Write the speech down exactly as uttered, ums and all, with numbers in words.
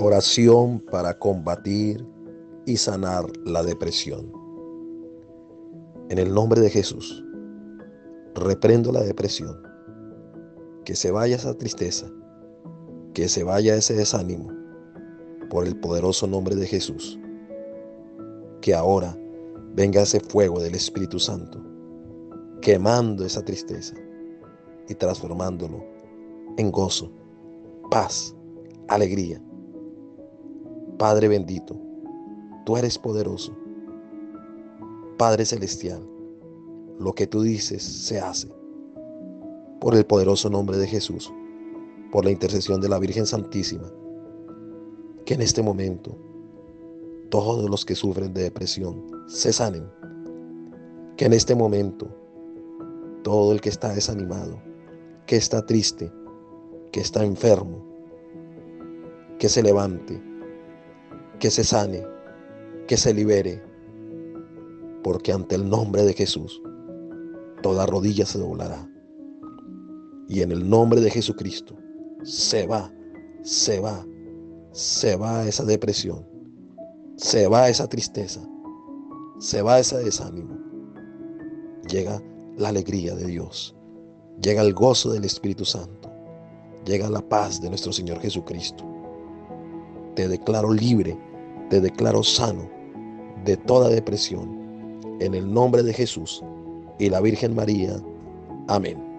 Oración para combatir y sanar la depresión. En el nombre de Jesús, reprendo la depresión. Que se vaya esa tristeza, que se vaya ese desánimo, por el poderoso nombre de Jesús. Que ahora venga ese fuego del Espíritu Santo, quemando esa tristeza y transformándolo en gozo, paz, alegría. Padre bendito, tú eres poderoso. Padre celestial, lo que tú dices se hace. Por el poderoso nombre de Jesús, por la intercesión de la Virgen Santísima, que en este momento todos los que sufren de depresión se sanen. Que en este momento todo el que está desanimado, que está triste, que está enfermo, que se levante, que se sane, que se libere, porque ante el nombre de Jesús toda rodilla se doblará. Y en el nombre de Jesucristo se va, se va, se va esa depresión, se va esa tristeza, se va ese desánimo. Llega la alegría de Dios, llega el gozo del Espíritu Santo, llega la paz de nuestro Señor Jesucristo. Te declaro libre, te declaro sano de toda depresión, en el nombre de Jesús y la Virgen María. Amén.